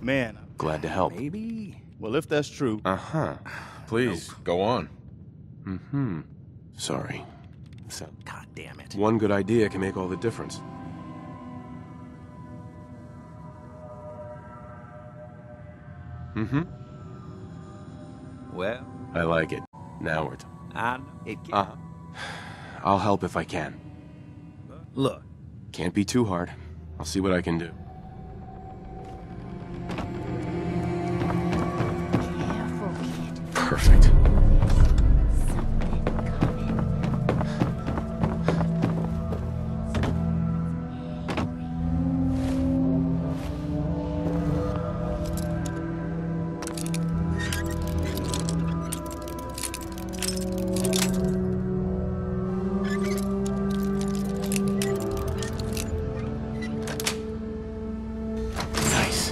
Man, Glad to help. Maybe? well, if that's true... Uh-huh. Please, go on. Mm-hmm. Sorry. So, God damn it. one good idea can make all the difference. Mm-hmm. Well, I like it. Now we're talking. Uh-huh. I'll help if I can. Look. Can't be too hard. I'll see what I can do. Careful, kid. Perfect. Something coming. Nice.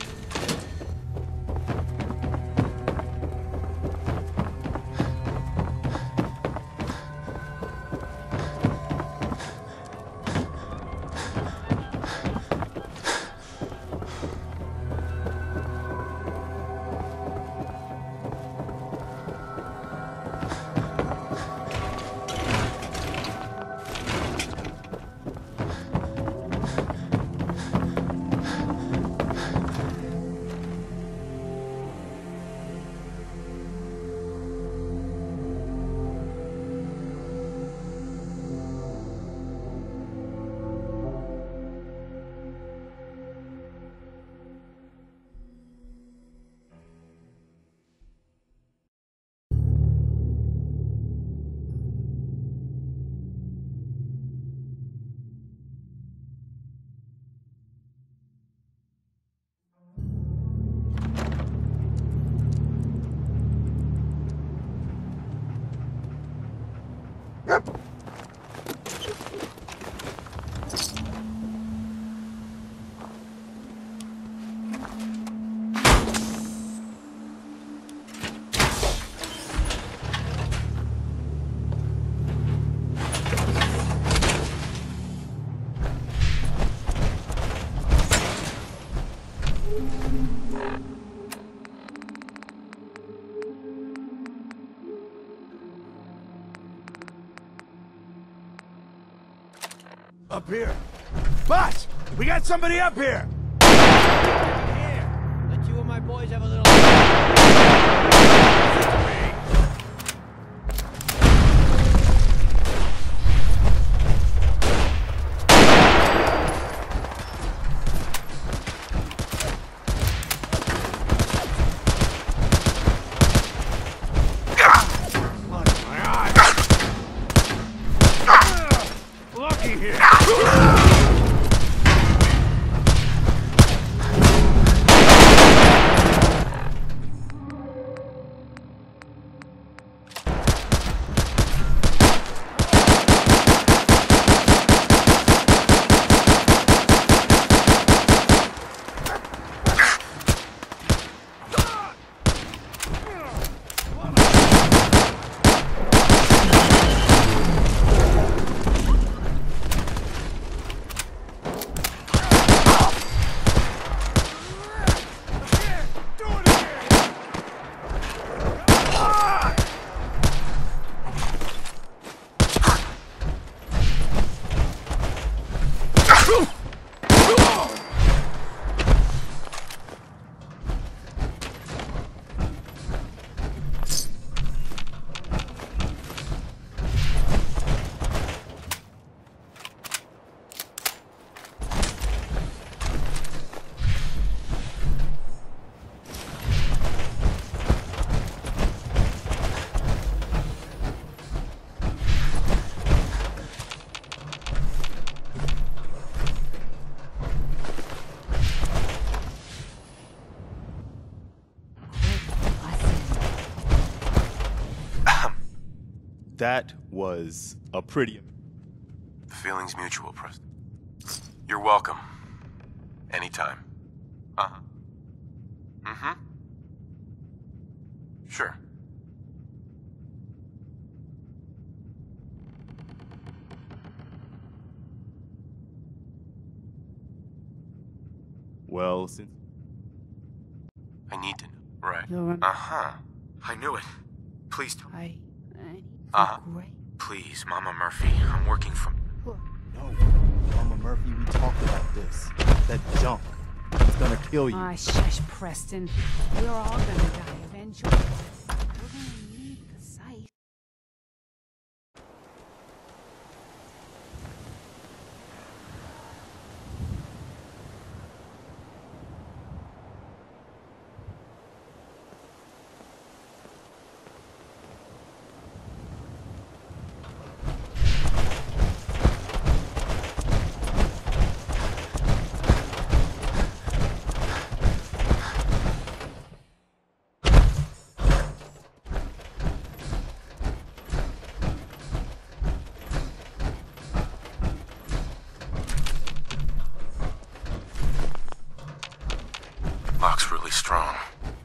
Up here. Boss! We got somebody up here! Here, let you and my boys have a little... Lucky here! That was a pretty... The feeling's mutual, Preston. You're welcome. Anytime. Uh-huh. Mm-hmm. Sure. Well, since... right? You're Uh-huh. I knew it. Please don't. Uh-huh. great. Please, Mama Murphy. I'm working from... No, Mama Murphy, we talked about this. That junk. It's gonna kill you. Ah, shush, Preston. We're all gonna die eventually. We're gonna need the site. Lock's really strong.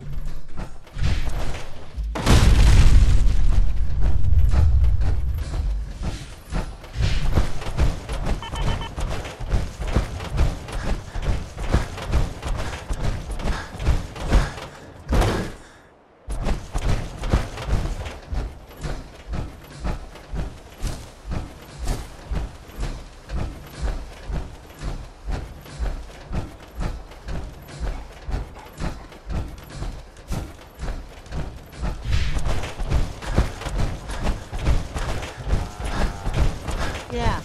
Yeah.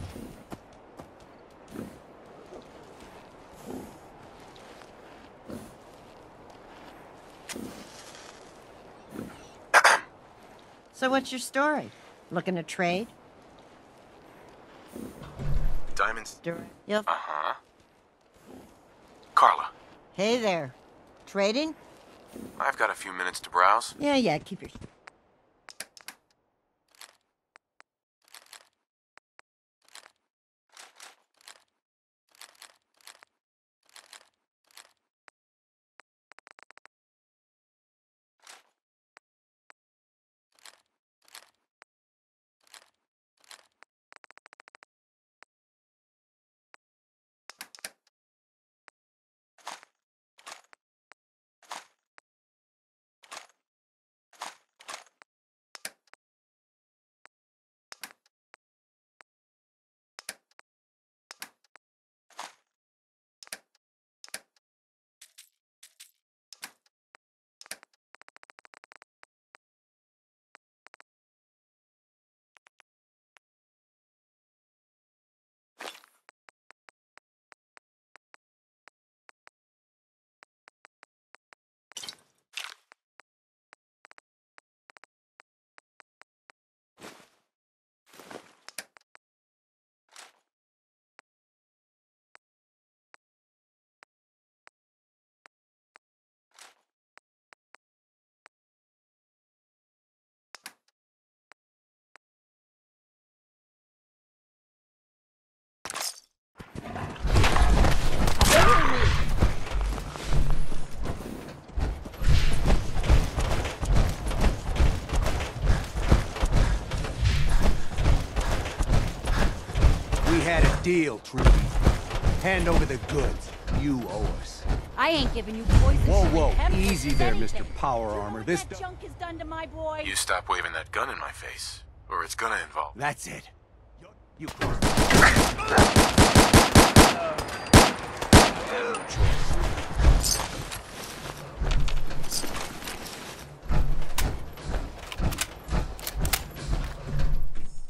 So what's your story? Looking to trade? Diamonds. Yep. Uh-huh. Carla, Hey there. Trading? I've got a few minutes to browse. Yeah, keep your... We had a deal, Trudy. Hand over the goods. You owe us. I ain't giving you poison. Whoa, easy there, Mr. Power Armor. What This... that junk has done to my boy. You stop waving that gun in my face, or it's gonna involve... That's it. You...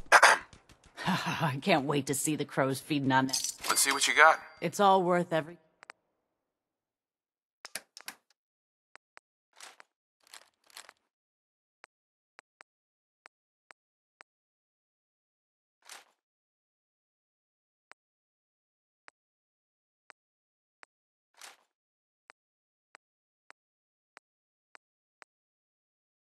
I can't wait to see the crows feeding on that. Let's see what you got. It's all worth every...